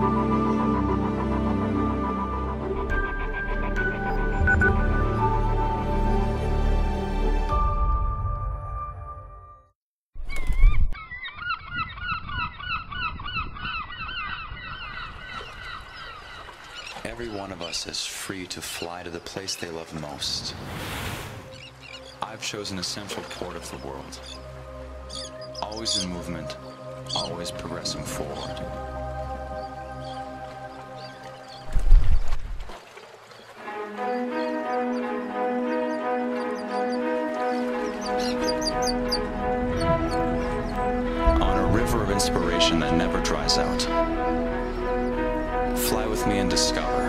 Every one of us is free to fly to the place they love most. I've chosen a central port of the world. Always in movement, always progressing forward. On a river of inspiration that never dries out. Fly with me and discover